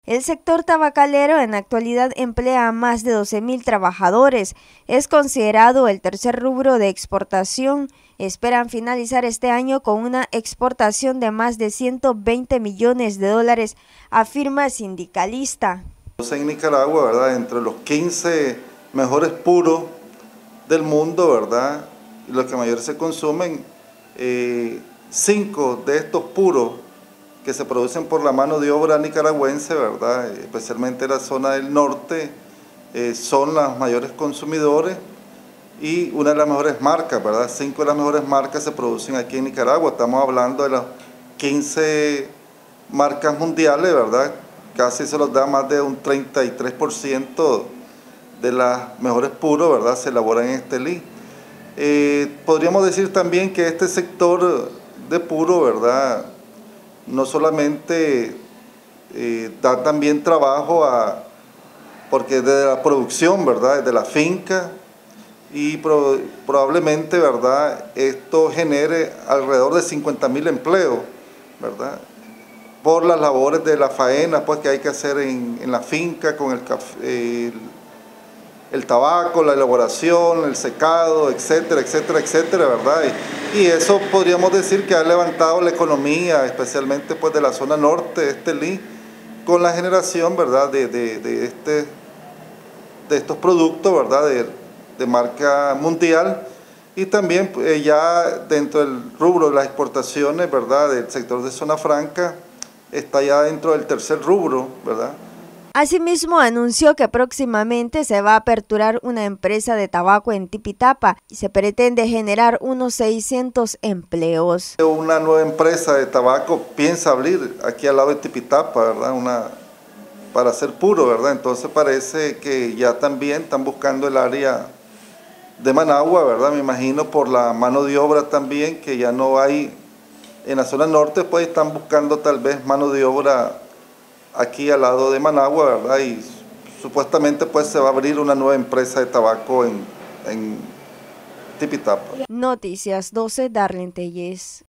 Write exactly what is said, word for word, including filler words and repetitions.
El sector tabacalero en la actualidad emplea a más de doce mil trabajadores. Es considerado el tercer rubro de exportación. Esperan finalizar este año con una exportación de más de ciento veinte millones de dólares, afirma sindicalista. En Nicaragua, ¿verdad?, entre los quince mejores puros del mundo, ¿verdad?, los que mayor se consumen, eh, cinco de estos puros que se producen por la mano de obra nicaragüense, ¿verdad?, especialmente la zona del norte, eh, son las mayores consumidores y una de las mejores marcas, ¿verdad? Cinco de las mejores marcas se producen aquí en Nicaragua. Estamos hablando de las quince marcas mundiales, ¿verdad? Casi se los da más de un treinta y tres por ciento de las mejores puros, ¿verdad?, se elaboran en Estelí. Eh, podríamos decir también que este sector de puro, ¿verdad?, no solamente eh, da también trabajo a, porque desde la producción, ¿verdad?, desde la finca, y pro, probablemente, ¿verdad?, esto genere alrededor de cincuenta mil empleos, ¿verdad?, por las labores de la faena pues, que hay que hacer en, en la finca con el, café, el, el tabaco, la elaboración, el secado, etcétera, etcétera, etcétera, ¿verdad? Y, y eso podríamos decir que ha levantado la economía, especialmente pues, de la zona norte de Estelí, con la generación, ¿verdad?, de, de, de, este, de estos productos, ¿verdad?, de, de marca mundial, y también eh, ya dentro del rubro de las exportaciones, ¿verdad?, del sector de zona franca, está ya dentro del tercer rubro, ¿verdad? Asimismo, anunció que próximamente se va a aperturar una empresa de tabaco en Tipitapa y se pretende generar unos seiscientos empleos. Una nueva empresa de tabaco piensa abrir aquí al lado de Tipitapa, ¿verdad?, una, para hacer puro, ¿verdad? Entonces parece que ya también están buscando el área de Managua, ¿verdad? Me imagino por la mano de obra también, que ya no hay en la zona norte, pues están buscando tal vez mano de obra aquí al lado de Managua, ¿verdad? Y supuestamente pues se va a abrir una nueva empresa de tabaco en, en Tipitapa. Noticias doce, Darlene Tellez.